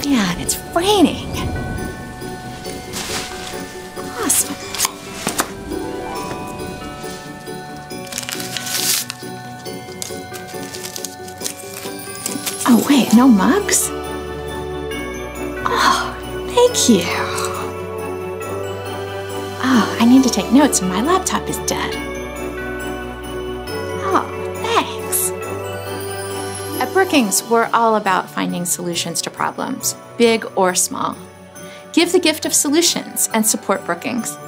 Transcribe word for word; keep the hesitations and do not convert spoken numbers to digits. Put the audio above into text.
Man, it's raining. Awesome. Oh, wait, no mugs? Oh, thank you. Oh, I need to take notes when my laptop is dead. Oh, thanks. At Brookings, we're all about finding solutions to problems, big or small. Give the gift of solutions and support Brookings.